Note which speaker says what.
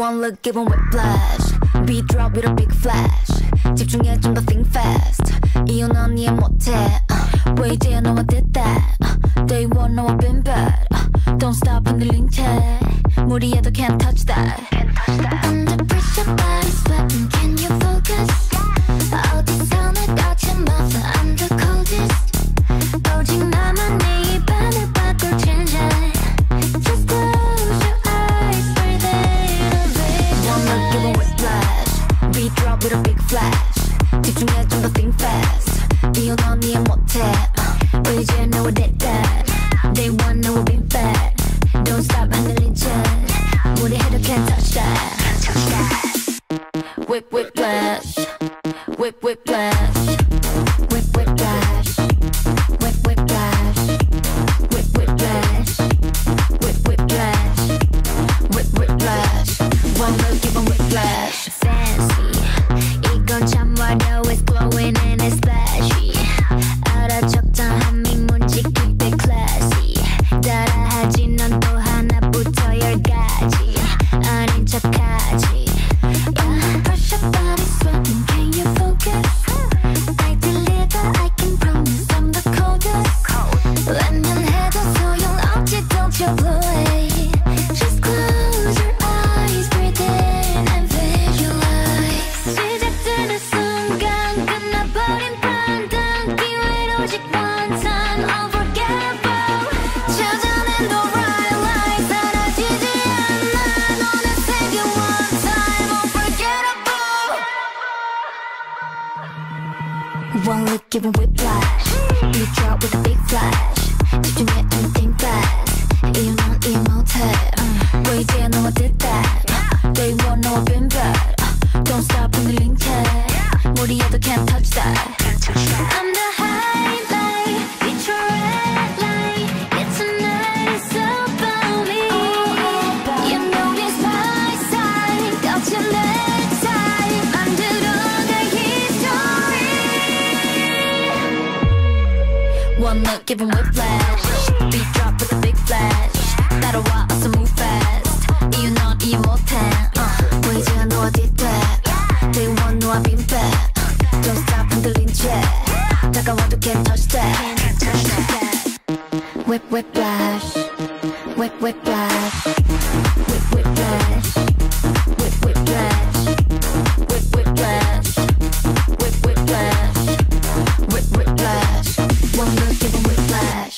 Speaker 1: One look, give 'em whiplash. Beat drop with a big flash. 집중해 좀 더 think fast. 이유 넌 이해 못해. 왜 이제야 너와 did that. Day one 너와 been bad. Don't stop 흔들린 채 무리해도 can't touch that.
Speaker 2: Under pressure, body sweating. Can you focus? 어디서 내가 좀 아파. I'm the coldest. 오직 나만 네 입안을 바꿀 change it. Just close your eyes, breathe in, breathe
Speaker 1: One look, give 'em whiplash. Beat drop with a big flash. 집중해 좀 더 think fast. 이유 넌 이해 못해. 왜 이제야 너와 did that. Day one 너와 been bad. Don't stop 흔들린 채 무리해도 can't touch that. Whip whiplash. Whip whiplash. Whip whiplash. Whip whiplash. Whip whiplash. Whip whiplash. Whip whiplash. One look, give 'em whiplash.
Speaker 2: fancy. 이건 참 어려워. It's glowing and it's flashy. 알아 적당한 미문지 keep it classy. 따라하지 넌 또 하나부터 열까지 아닌 척하지. Yeah. Pressure body sweating. Can you focus? I deliver. I can promise I'm the coldest. 외면해도 소용없지. Don't you blow it. Just close your eyes, breathe in and visualize. 시작되는 순간 끝나버린 판단. 기회는 오직 one time, unforgettable. 찾아낸 the right light. 사라지지 않아. 너는 생긴 one time, unforgettable.
Speaker 1: One look, give 'em whiplash. Beat drop with a big flash. 집중해 좀 think fast. 이유 넌 이해 못해. 왜 이제야 너와 did that. Day one 너와 been bad. Don't stop 흔들린 채 무리해도 can't touch that.
Speaker 2: I'm the highlight, it's your red light. It's a night about me. You know it's my side, 거친 내 side. 만들어갈 history.
Speaker 1: One look, give 'em whiplash. Beat drop with a big flash. 따라와 어서 move fast. 이유 넌 이해 못해. 왜 이제야 너와 did that. Day one 너와 been bad. Don't stop 흔들린 채 다가와도 can't touch that. Whip whiplash. Whip whiplash. Whip whiplash. Whip whiplash. Whip whiplash. Whip whiplash. Whip whiplash. One look, give 'em whiplash.